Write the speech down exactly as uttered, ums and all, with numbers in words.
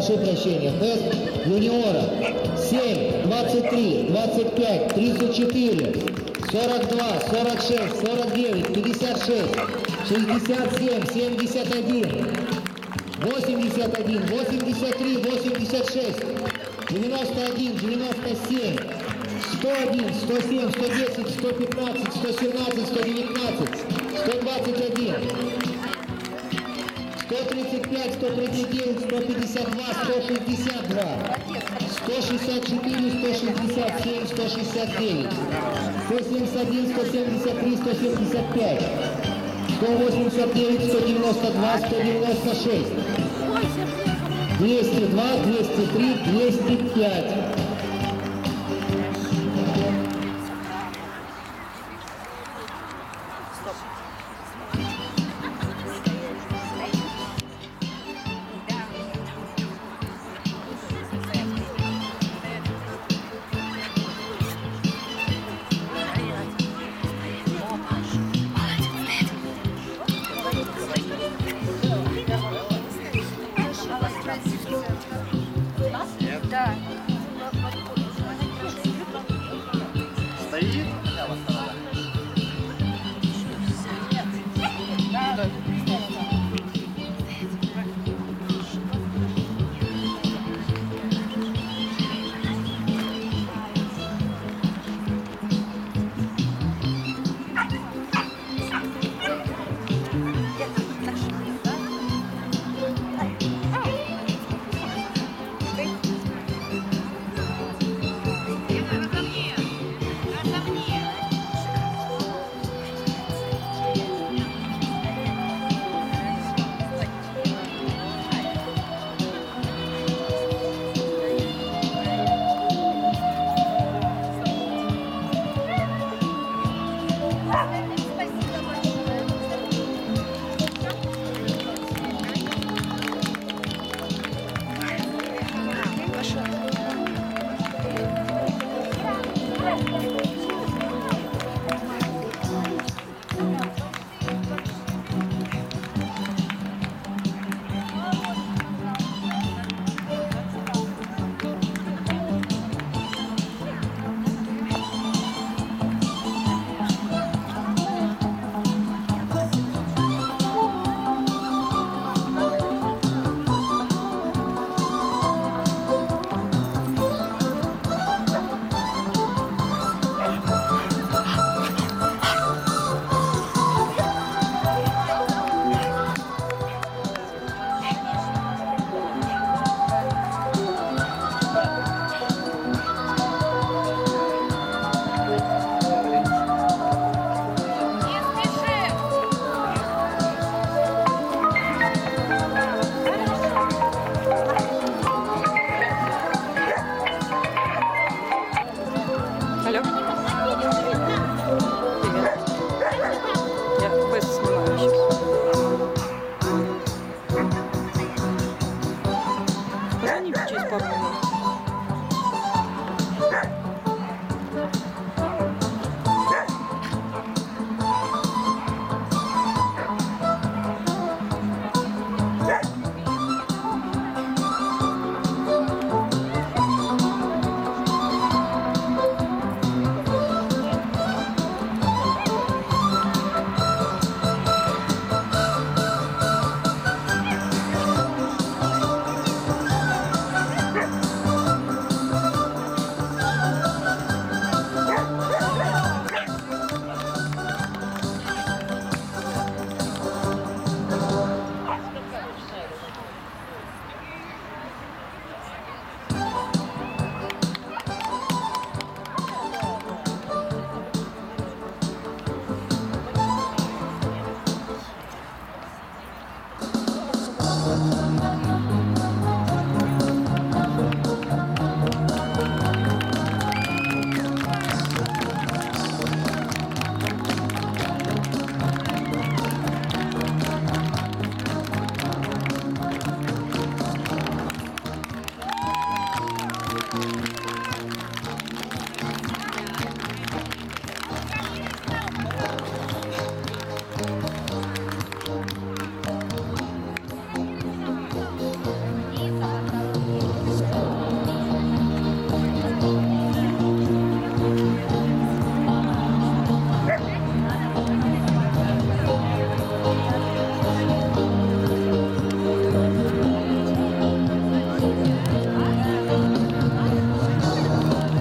Прошу прощения. Тест юниора. семь, двадцать три, двадцать пять, тридцать четыре, сорок два, сорок шесть, сорок девять, пятьдесят шесть, шестьдесят семь, семьдесят один, восемьдесят один, восемьдесят три, восемьдесят шесть, девяносто один, девяносто семь, сто один, сто семь, сто десять, сто пятнадцать, сто семнадцать, сто девятнадцать, сто двадцать один. сто тридцать пять, сто тридцать девять, сто пятьдесят два, сто шестьдесят два, сто шестьдесят четыре, сто шестьдесят семь, сто шестьдесят девять, сто семьдесят один, сто семьдесят три, сто семьдесят пять, сто восемьдесят девять, сто девяносто два, сто девяносто шесть, двести два, двести три, двести пять. Thank you.